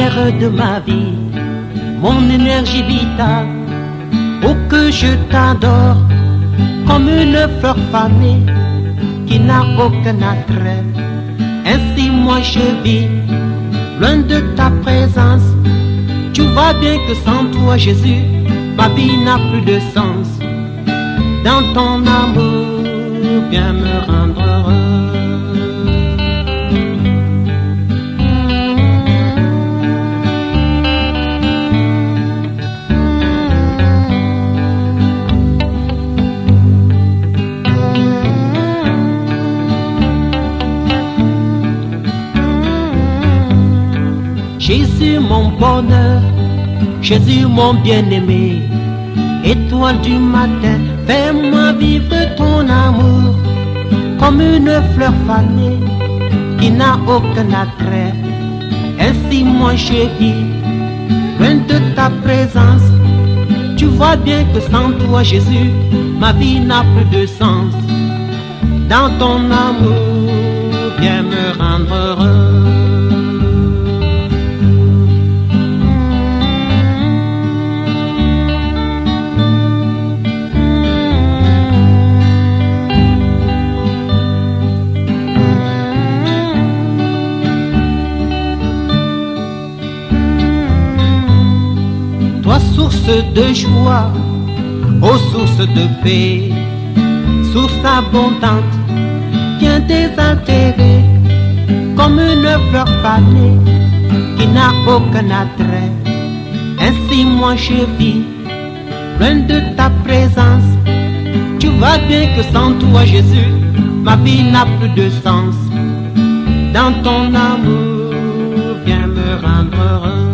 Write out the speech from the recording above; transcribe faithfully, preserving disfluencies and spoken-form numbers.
lumière de ma vie, mon énergie vitale, pour que je t'adore comme une fleur fanée qui n'a aucun attrait. Ainsi moi je vis, loin de ta présence. Tu vois bien que sans toi Jésus, ma vie n'a plus de sens. Dans ton amour, viens me rendre heureux. Jésus mon bonheur, Jésus mon bien-aimé, étoile du matin, fais-moi vivre ton amour comme une fleur fanée qui n'a aucun attrait. Ainsi moi je vis, loin de ta présence. Tu vois bien que sans toi Jésus, ma vie n'a plus de sens. Dans ton amour, viens me rendre heureux. Toi, source de joie, ô source de paix, source abondante, viens désaltérer comme une fleur fanée qui n'a aucun attrait. Ainsi moi je vis, loin de ta présence. Tu vois bien que sans toi Jésus, ma vie n'a plus de sens. Dans ton amour, viens me rendre heureux.